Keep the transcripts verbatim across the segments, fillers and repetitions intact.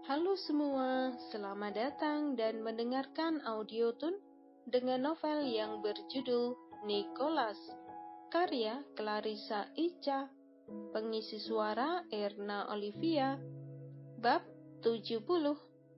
Halo semua, selamat datang dan mendengarkan audio tun dengan novel yang berjudul Nicholas, karya Clarissa Ica, pengisi suara Erna Olivia, bab tujuh puluh.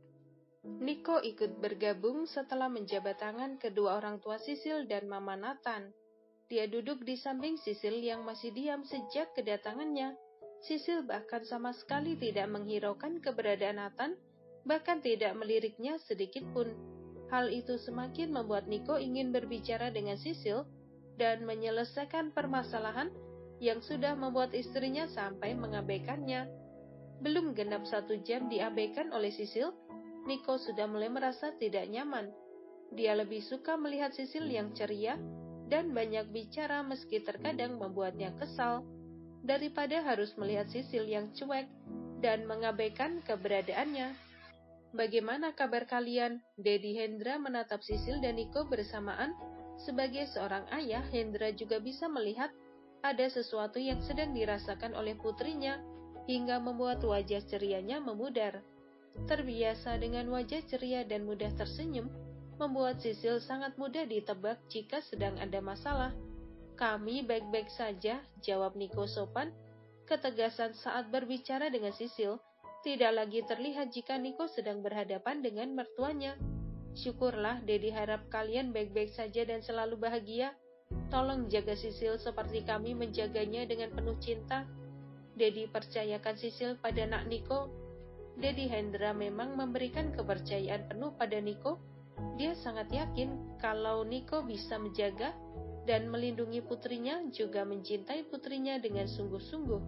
Nico ikut bergabung setelah menjabat tangan kedua orang tua Sisil dan Mama Nathan. Dia duduk di samping Sisil yang masih diam sejak kedatangannya. Sisil bahkan sama sekali tidak menghiraukan keberadaan Nathan, bahkan tidak meliriknya sedikit pun. Hal itu semakin membuat Nico ingin berbicara dengan Sisil dan menyelesaikan permasalahan yang sudah membuat istrinya sampai mengabaikannya. Belum genap satu jam diabaikan oleh Sisil, Nico sudah mulai merasa tidak nyaman. Dia lebih suka melihat Sisil yang ceria dan banyak bicara meski terkadang membuatnya kesal, daripada harus melihat Sisil yang cuek dan mengabaikan keberadaannya. Bagaimana kabar kalian? Dedi Hendra menatap Sisil dan Nico bersamaan. Sebagai seorang ayah, Hendra juga bisa melihat ada sesuatu yang sedang dirasakan oleh putrinya, hingga membuat wajah cerianya memudar. Terbiasa dengan wajah ceria dan mudah tersenyum, membuat Sisil sangat mudah ditebak jika sedang ada masalah. Kami baik-baik saja, jawab Nico sopan. Ketegasan saat berbicara dengan Sisil tidak lagi terlihat jika Nico sedang berhadapan dengan mertuanya. Syukurlah, Dedi harap kalian baik-baik saja dan selalu bahagia. Tolong jaga Sisil seperti kami menjaganya dengan penuh cinta. Dedi percayakan Sisil pada nak Nico. Dedi Hendra memang memberikan kepercayaan penuh pada Nico. Dia sangat yakin kalau Nico bisa menjaga dan melindungi putrinya, juga mencintai putrinya dengan sungguh-sungguh.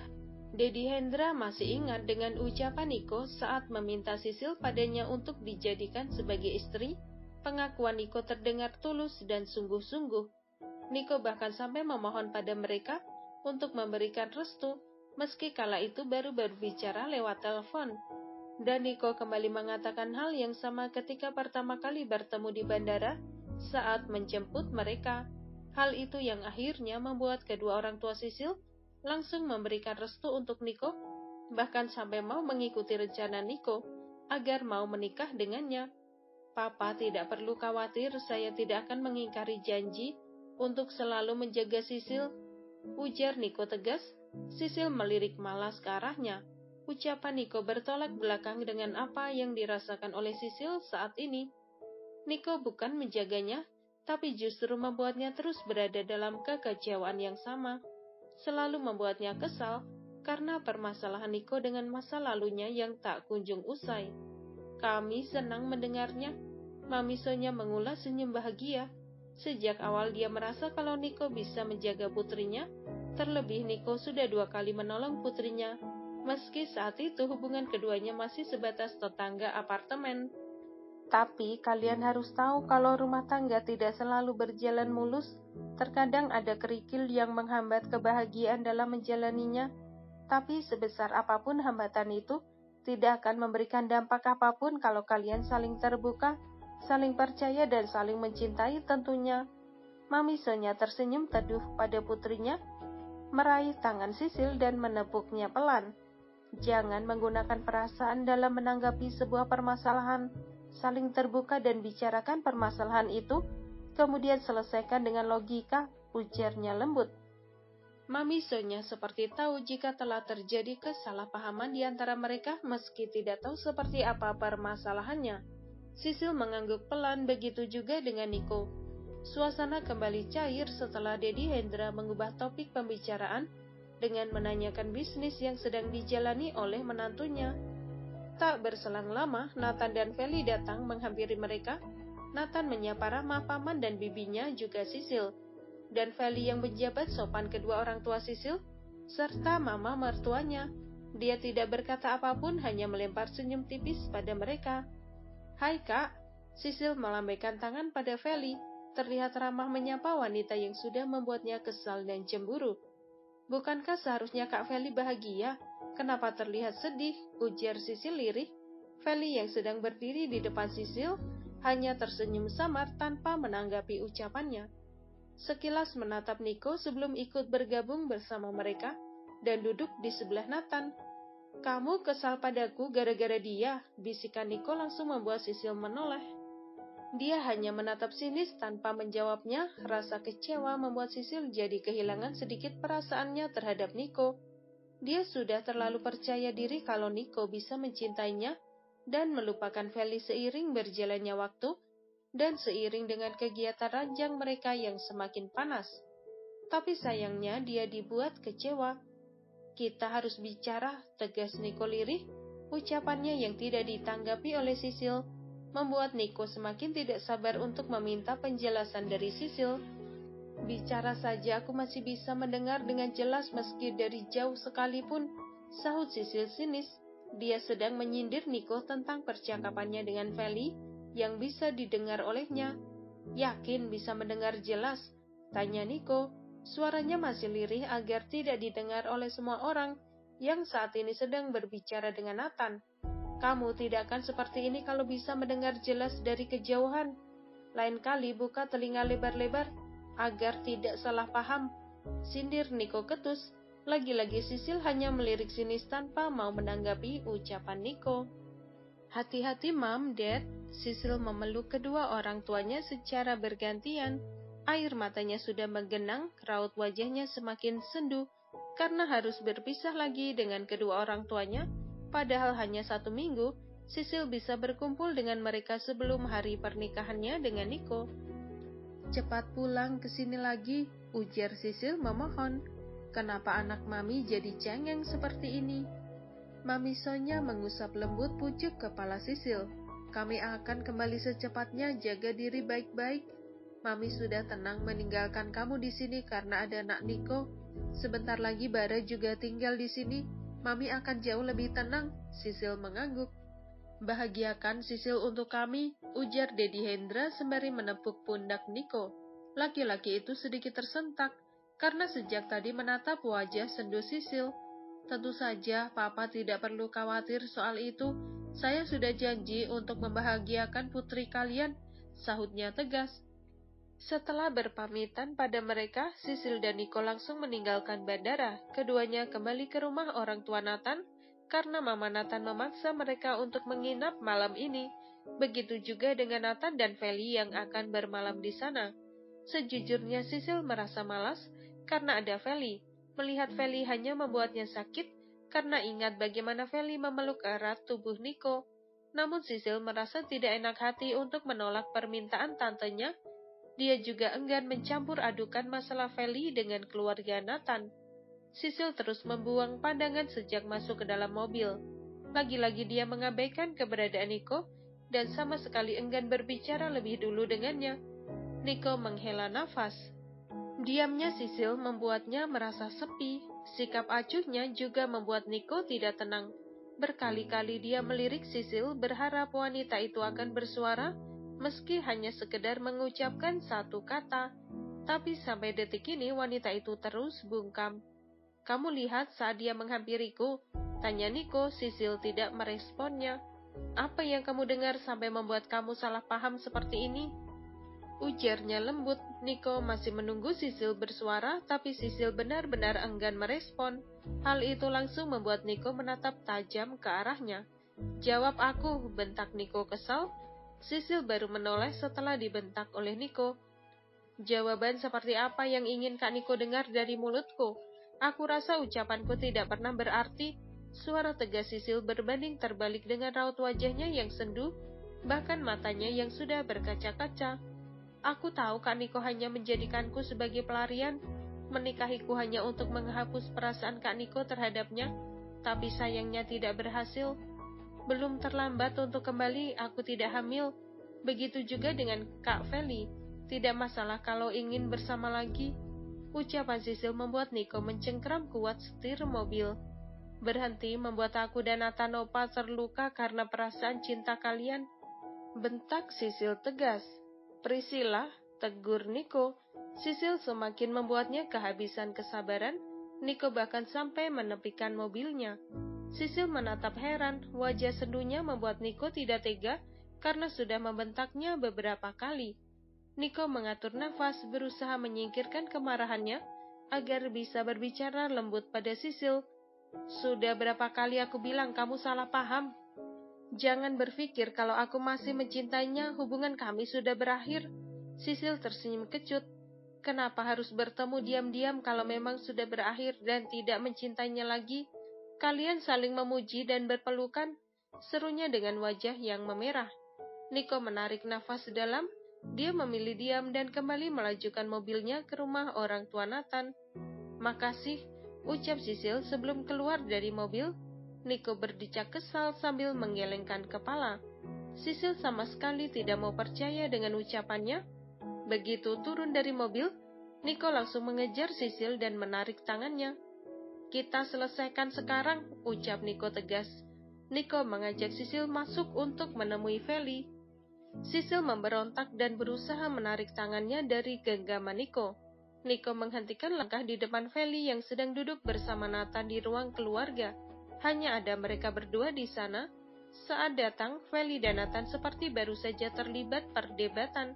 Dedi Hendra masih ingat dengan ucapan Nico saat meminta Sisil padanya untuk dijadikan sebagai istri. Pengakuan Nico terdengar tulus dan sungguh-sungguh. Nico bahkan sampai memohon pada mereka untuk memberikan restu, meski kala itu baru berbicara lewat telepon. Dan Nico kembali mengatakan hal yang sama ketika pertama kali bertemu di bandara saat menjemput mereka. Hal itu yang akhirnya membuat kedua orang tua Sisil langsung memberikan restu untuk Nico, bahkan sampai mau mengikuti rencana Nico agar mau menikah dengannya. Papa tidak perlu khawatir, saya tidak akan mengingkari janji untuk selalu menjaga Sisil, ujar Nico tegas. Sisil melirik malas ke arahnya. Ucapan Nico bertolak belakang dengan apa yang dirasakan oleh Sisil saat ini. Nico bukan menjaganya, tapi justru membuatnya terus berada dalam kekecewaan yang sama. Selalu membuatnya kesal karena permasalahan Nico dengan masa lalunya yang tak kunjung usai. Kami senang mendengarnya. Mami Sonya mengulas senyum bahagia. Sejak awal dia merasa kalau Nico bisa menjaga putrinya, terlebih Nico sudah dua kali menolong putrinya, meski saat itu hubungan keduanya masih sebatas tetangga apartemen. Tapi kalian harus tahu kalau rumah tangga tidak selalu berjalan mulus. Terkadang ada kerikil yang menghambat kebahagiaan dalam menjalaninya. Tapi sebesar apapun hambatan itu, tidak akan memberikan dampak apapun kalau kalian saling terbuka, saling percaya dan saling mencintai tentunya. Mami Sonya tersenyum teduh pada putrinya, meraih tangan Sisil dan menepuknya pelan. Jangan menggunakan perasaan dalam menanggapi sebuah permasalahan. Saling terbuka dan bicarakan permasalahan itu, kemudian selesaikan dengan logika, ujarnya lembut. Mami Sonya seperti tahu jika telah terjadi kesalahpahaman di antara mereka meski tidak tahu seperti apa permasalahannya. Sisil mengangguk pelan, begitu juga dengan Nico. Suasana kembali cair setelah Dedi Hendra mengubah topik pembicaraan dengan menanyakan bisnis yang sedang dijalani oleh menantunya. Tak berselang lama, Nathan dan Feli datang menghampiri mereka. Nathan menyapa ramah paman dan bibinya, juga Sisil. Dan Feli yang menjabat sopan kedua orang tua Sisil, serta mama mertuanya. Dia tidak berkata apapun, hanya melempar senyum tipis pada mereka. Hai kak, Sisil melambaikan tangan pada Feli, terlihat ramah menyapa wanita yang sudah membuatnya kesal dan cemburu. Bukankah seharusnya Kak Feli bahagia? Kenapa terlihat sedih? Ujar Sisil lirih. Feli yang sedang berdiri di depan Sisil hanya tersenyum samar tanpa menanggapi ucapannya. Sekilas menatap Nico sebelum ikut bergabung bersama mereka dan duduk di sebelah Nathan. Kamu kesal padaku gara-gara dia, bisikan Nico langsung membuat Sisil menoleh. Dia hanya menatap sinis tanpa menjawabnya. Rasa kecewa membuat Sisil jadi kehilangan sedikit perasaannya terhadap Nico. Dia sudah terlalu percaya diri kalau Nico bisa mencintainya dan melupakan Feli seiring berjalannya waktu dan seiring dengan kegiatan ranjang mereka yang semakin panas. Tapi sayangnya dia dibuat kecewa. Kita harus bicara, tegas Nico lirih. Ucapannya yang tidak ditanggapi oleh Sisil membuat Nico semakin tidak sabar untuk meminta penjelasan dari Sisil. Bicara saja, aku masih bisa mendengar dengan jelas meski dari jauh sekalipun, sahut Sisil sinis. Dia sedang menyindir Nico tentang percakapannya dengan Feli yang bisa didengar olehnya. Yakin bisa mendengar jelas? Tanya Nico. Suaranya masih lirih agar tidak didengar oleh semua orang yang saat ini sedang berbicara dengan Nathan. Kamu tidak akan seperti ini kalau bisa mendengar jelas dari kejauhan. Lain kali buka telinga lebar-lebar agar tidak salah paham. Sindir Nico ketus. Lagi-lagi Sisil hanya melirik sinis tanpa mau menanggapi ucapan Nico. Hati-hati Mam, Dad. Sisil memeluk kedua orang tuanya secara bergantian. Air matanya sudah menggenang, raut wajahnya semakin sendu, karena harus berpisah lagi dengan kedua orang tuanya, padahal hanya satu minggu, Sisil bisa berkumpul dengan mereka sebelum hari pernikahannya dengan Nico. Cepat pulang ke sini lagi, ujar Sisil memohon. Kenapa anak Mami jadi cengeng seperti ini? Mami Sonya mengusap lembut pucuk kepala Sisil. Kami akan kembali secepatnya, jaga diri baik-baik. Mami sudah tenang meninggalkan kamu di sini karena ada Nak Nico. Sebentar lagi Bara juga tinggal di sini. Mami akan jauh lebih tenang, Sisil mengangguk. Bahagiakan Sisil untuk kami, ujar Dedi Hendra sembari menepuk pundak Nico. Laki-laki itu sedikit tersentak, karena sejak tadi menatap wajah sendu Sisil. Tentu saja, Papa tidak perlu khawatir soal itu. Saya sudah janji untuk membahagiakan putri kalian, sahutnya tegas. Setelah berpamitan pada mereka, Sisil dan Nico langsung meninggalkan bandara. Keduanya kembali ke rumah orang tua Nathan, karena Mama Nathan memaksa mereka untuk menginap malam ini. Begitu juga dengan Nathan dan Feli yang akan bermalam di sana. Sejujurnya Sisil merasa malas, karena ada Feli. Melihat Feli hanya membuatnya sakit, karena ingat bagaimana Feli memeluk erat tubuh Nico. Namun Sisil merasa tidak enak hati untuk menolak permintaan tantenya. Dia juga enggan mencampur adukan masalah Feli dengan keluarga Nathan. Sisil terus membuang pandangan sejak masuk ke dalam mobil. Lagi-lagi dia mengabaikan keberadaan Nico dan sama sekali enggan berbicara lebih dulu dengannya. Nico menghela nafas. Diamnya Sisil membuatnya merasa sepi. Sikap acuhnya juga membuat Nico tidak tenang. Berkali-kali dia melirik Sisil berharap wanita itu akan bersuara, meski hanya sekedar mengucapkan satu kata. Tapi sampai detik ini wanita itu terus bungkam. Kamu lihat saat dia menghampiriku? Tanya Nico. Sisil tidak meresponnya. Apa yang kamu dengar sampai membuat kamu salah paham seperti ini? Ujarnya lembut. Nico masih menunggu Sisil bersuara, tapi Sisil benar-benar enggan merespon. Hal itu langsung membuat Nico menatap tajam ke arahnya. Jawab aku, bentak Nico kesal. Sisil baru menoleh setelah dibentak oleh Nico. Jawaban seperti apa yang ingin Kak Nico dengar dari mulutku? Aku rasa ucapanku tidak pernah berarti. Suara tegas Sisil berbanding terbalik dengan raut wajahnya yang sendu, bahkan matanya yang sudah berkaca-kaca. Aku tahu Kak Nico hanya menjadikanku sebagai pelarian, menikahiku hanya untuk menghapus perasaan Kak Nico terhadapnya, tapi sayangnya tidak berhasil. Belum terlambat untuk kembali, aku tidak hamil. Begitu juga dengan Kak Feli. Tidak masalah kalau ingin bersama lagi. Ucapan Sisil membuat Nico mencengkram kuat setir mobil. Berhenti membuat aku dan Natanopa terluka karena perasaan cinta kalian. Bentak Sisil tegas. Priscilla, tegur Nico. Sisil semakin membuatnya kehabisan kesabaran. Nico bahkan sampai menepikan mobilnya. Sisil menatap heran. Wajah sendunya membuat Nico tidak tega karena sudah membentaknya beberapa kali. Nico mengatur nafas, berusaha menyingkirkan kemarahannya agar bisa berbicara lembut pada Sisil. Sudah berapa kali aku bilang kamu salah paham? Jangan berpikir kalau aku masih mencintainya, hubungan kami sudah berakhir. Sisil tersenyum kecut. Kenapa harus bertemu diam-diam kalau memang sudah berakhir dan tidak mencintainya lagi? Kalian saling memuji dan berpelukan, serunya dengan wajah yang memerah. Niko menarik nafas dalam. Dia memilih diam dan kembali melajukan mobilnya ke rumah orang tua Nathan. Makasih, ucap Sisil sebelum keluar dari mobil. Niko berdecak kesal sambil menggelengkan kepala. Sisil sama sekali tidak mau percaya dengan ucapannya. Begitu turun dari mobil, Niko langsung mengejar Sisil dan menarik tangannya. Kita selesaikan sekarang, ucap Niko tegas. Niko mengajak Sisil masuk untuk menemui Feli. Sisil memberontak dan berusaha menarik tangannya dari genggaman Niko. Niko menghentikan langkah di depan Feli yang sedang duduk bersama Nathan di ruang keluarga. Hanya ada mereka berdua di sana. Saat datang, Feli dan Nathan seperti baru saja terlibat perdebatan.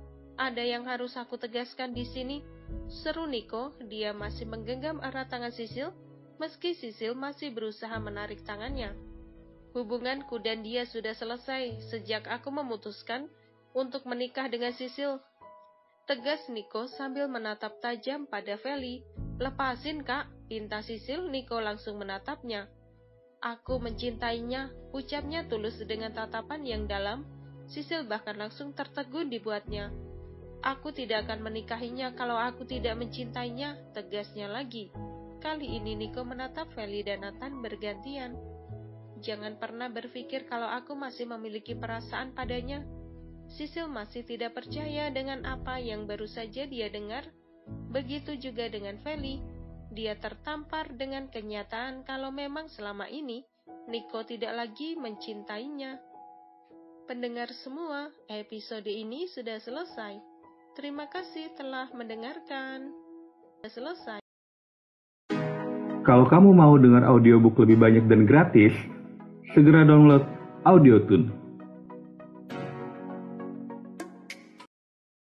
Ada yang harus aku tegaskan di sini, seru Niko. Dia masih menggenggam erat tangan Sisil, meski Sisil masih berusaha menarik tangannya. Hubunganku dan dia sudah selesai sejak aku memutuskan untuk menikah dengan Sisil, tegas Niko sambil menatap tajam pada Feli. Lepasin kak, pinta Sisil. Niko langsung menatapnya. Aku mencintainya, ucapnya tulus dengan tatapan yang dalam. Sisil bahkan langsung tertegun dibuatnya. Aku tidak akan menikahinya kalau aku tidak mencintainya, tegasnya lagi. Kali ini Niko menatap Feli dan Nathan bergantian. Jangan pernah berpikir kalau aku masih memiliki perasaan padanya. Sisil masih tidak percaya dengan apa yang baru saja dia dengar. Begitu juga dengan Feli. Dia tertampar dengan kenyataan kalau memang selama ini Niko tidak lagi mencintainya. Pendengar semua, episode ini sudah selesai. Terima kasih telah mendengarkan. Sudah selesai. Kalau kamu mau dengar audiobook lebih banyak dan gratis, segera download AudioTune.